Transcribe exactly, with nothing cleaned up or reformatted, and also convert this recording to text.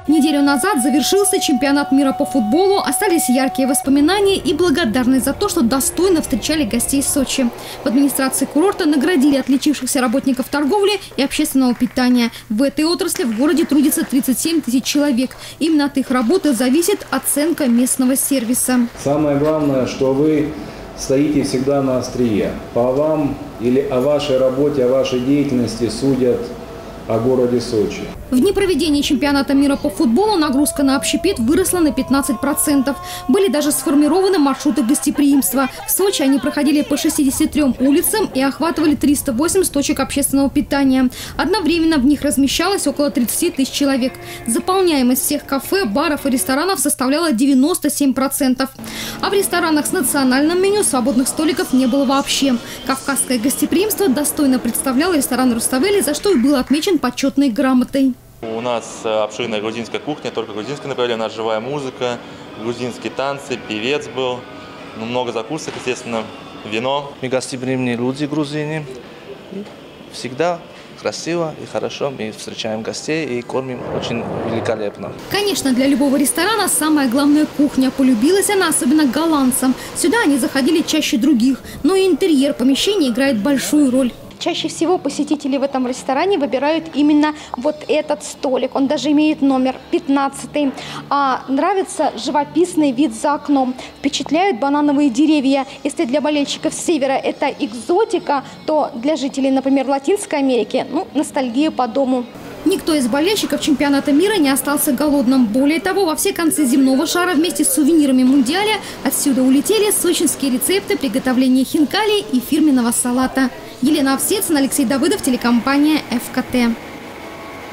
Неделю назад завершился чемпионат мира по футболу, остались яркие воспоминания и благодарность за то, что достойно встречали гостей Сочи. В администрации курорта наградили отличившихся работников торговли и общественного питания. В этой отрасли в городе трудится тридцать семь тысяч человек. Именно от их работы зависит оценка местного сервиса. Самое главное, что вы стоите всегда на острие. По вам или о вашей работе, о вашей деятельности судят о городе Сочи. В дни проведения чемпионата мира по футболу нагрузка на общепит выросла на пятнадцать процентов. Были даже сформированы маршруты гостеприимства. В Сочи они проходили по шестидесяти трём улицам и охватывали триста восемьдесят точек общественного питания. Одновременно в них размещалось около тридцати тысяч человек. Заполняемость всех кафе, баров и ресторанов составляла девяносто семь процентов. А в ресторанах с национальным меню свободных столиков не было вообще. Кавказское гостеприимство достойно представляло ресторан «Руставели», за что и был отмечен почетной грамотой. У нас обширная грузинская кухня, только грузинское направление, у нас живая музыка, грузинские танцы, певец был, ну, много закусок, естественно, вино. Мы гостеприимные люди, грузины, всегда красиво и хорошо мы встречаем гостей и кормим очень великолепно. Конечно, для любого ресторана самая главная кухня. Полюбилась она особенно голландцам. Сюда они заходили чаще других, но и интерьер помещения играет большую роль. Чаще всего посетители в этом ресторане выбирают именно вот этот столик. Он даже имеет номер пятнадцатый. А нравится живописный вид за окном. Впечатляют банановые деревья. Если для болельщиков севера это экзотика, то для жителей, например, Латинской Америки, ну, ностальгия по дому. Никто из болельщиков чемпионата мира не остался голодным. Более того, во все концы земного шара вместе с сувенирами Мундиаля отсюда улетели сочинские рецепты приготовления хинкали и фирменного салата. Елена Овсецина, Алексей Давыдов, телекомпания эф ка тэ.